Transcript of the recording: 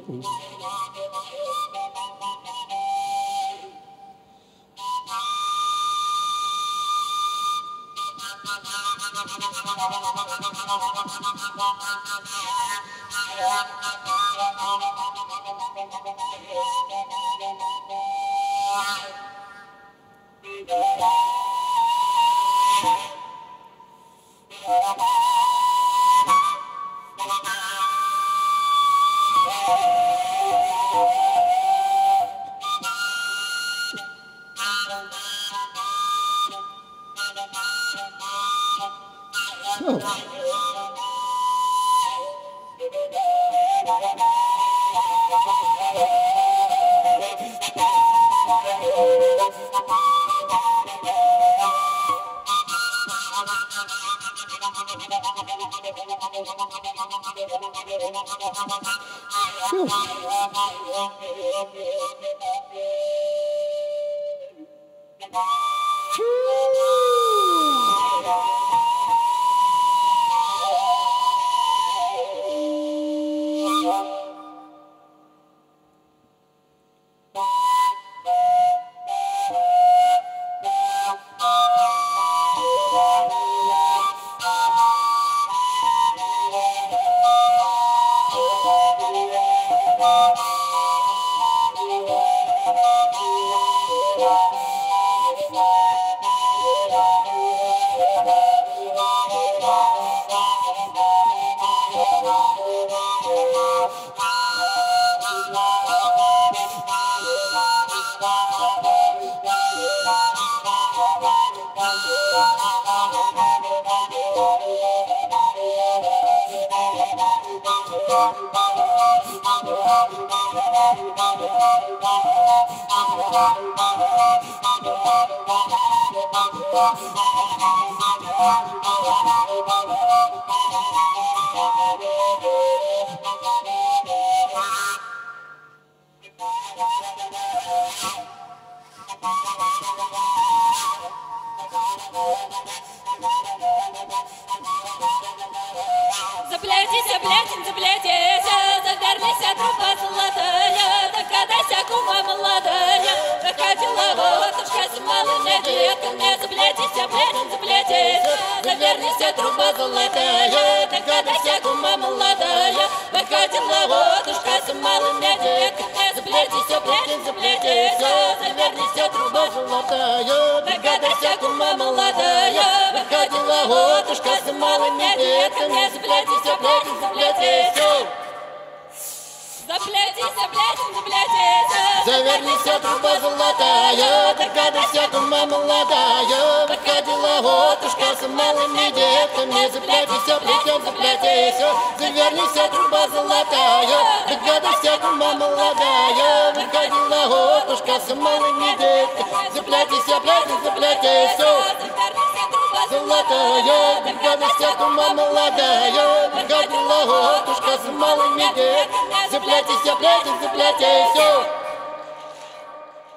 Заплетись, заплетись, заплетись, завернись, труба золотая, догадайся, кума молодая, доходила лодочка с малыми детками. Заплетись, заплетись, заплетись, завернись, труба золотая, догадайся, кума молодая, доходила лодочка с малыми детками. Заплетись, заплетись, заплетись, завернись, труба золотая, догадайся, кума молодая, доходила лодочка с малыми детками. Заплетись, заплетись, заплетись, заплетись, заплетись, заплетись, завернись, труба золотая, догадайся, кума молодая, доходила лодочка с малыми детками. Заплетись, заплетись, заплетись, завернись, труба золотая, догадайся, кума молодая, доходила лодочка с малыми детками. Заплетись, заплетись, заплетись, золотая, догадайся, кума молодая, доходила лодочка с малыми детками. Заплетись, заплетись, заплетись.